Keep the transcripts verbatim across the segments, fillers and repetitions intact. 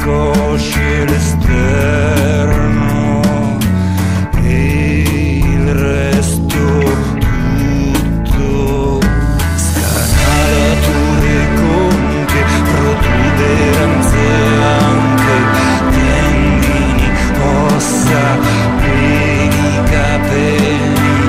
cosce l'esterno e il resto tutto. Scanalature conche, protuberanze anche, tendini, ossa, peli, capelli.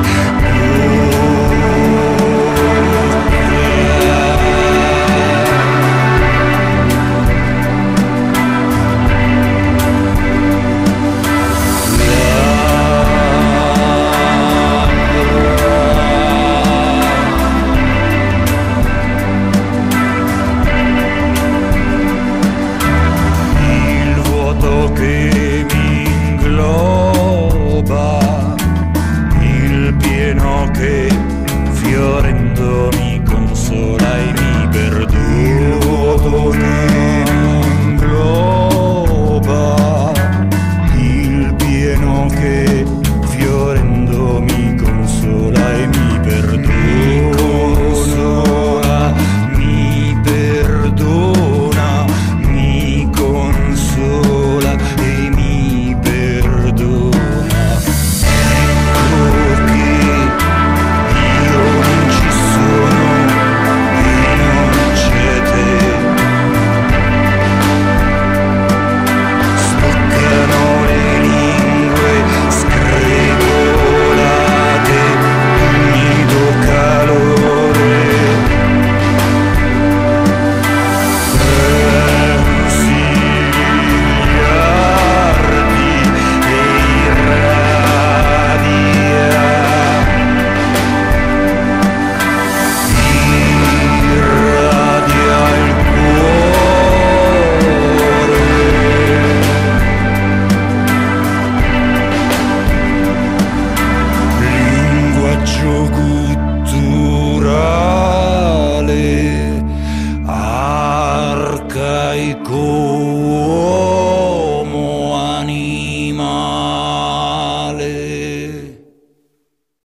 Che mi ingloba, il pieno che fiorendo mi consola e mi perdona. Il vuoto che mi ingloba, il pieno che fiorendo mi consola e mi perdona. Mi consola, mi perdona, mi consola e mi perdona. Ecco che io non ci sono e non c'è te. Stoccano le lingue screpolate, umido calore. Culturale, arcaico.